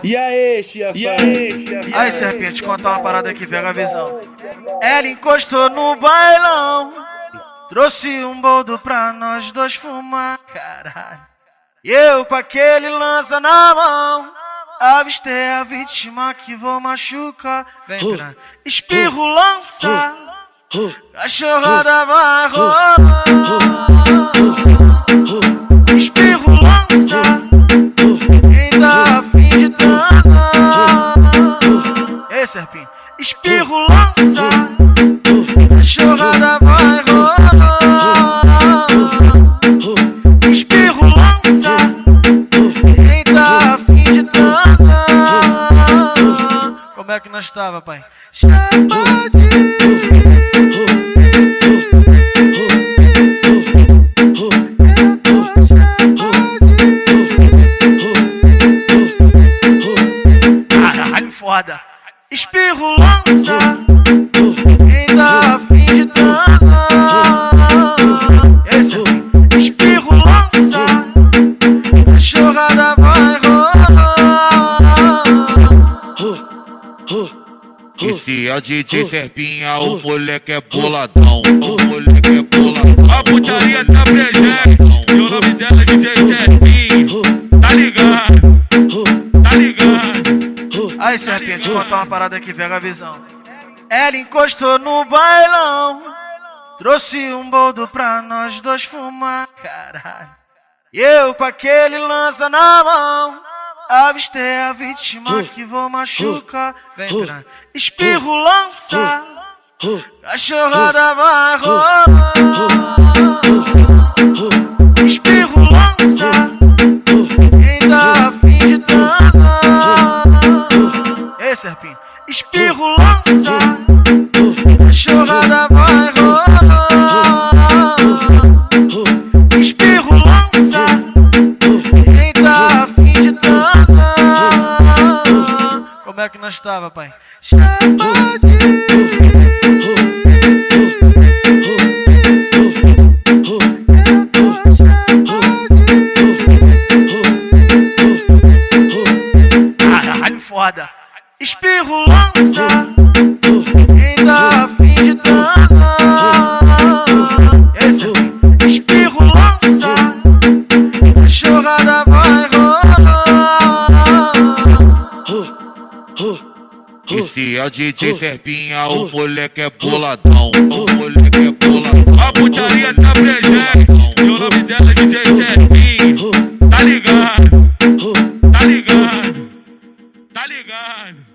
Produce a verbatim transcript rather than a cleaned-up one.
E aí, chefe? E aí, chefe? Aí, serpente, contar uma parada que pega a visão. Ela encostou no bailão, trouxe um boldo pra nós dois fumar, caralho. E eu com aquele lança na mão, avistei a vítima que vou machucar. Vem pra espirro, lança, cachorrada vai rolar. Espirro, lança, quem tá afim de dançar. Ei, serpinho, espirro, lança, cachorrada vai rolar. Espirro, lança, quem tá afim de dançar. Como é que nós tava, pai? Chama de... Foda. Espirro, lança, quem tá afim de dançar. Esse espirro, lança, cachorrada vai rolar. Esse é o D J Serpinha, o moleque é boladão. O moleque é boladão. A putaria tá presente e o nome dela é D J Serpinha. Tá ligado? Tá ligado? Aí, serpente, contar uma parada que pega a visão. Ela encostou no bailão, trouxe um boldo pra nós dois fumar, caralho. E eu com aquele lança na mão, avistei a vítima que vou machucar. Vem pra espirro, lança, cachorrada vai rolar. Espirro, lança, quem tá afim de dançar. Ei, serpinho, espirro, lança, cachorrada vai rolar. Espirro, lança, quem tá afim de dançar. Como é que nós tava, pai? Chama de... Caralho, foda. Espirro, lança, quem tá afim de dançar. Esse espirro, lança, cachorrada vai rolar. Esse é o D J Serpinha, o moleque é boladão. O moleque é boladão. A putaria tá presente e o nome dela é D J Serpinha. Tá ligado? Tá ligado? Tá ligado?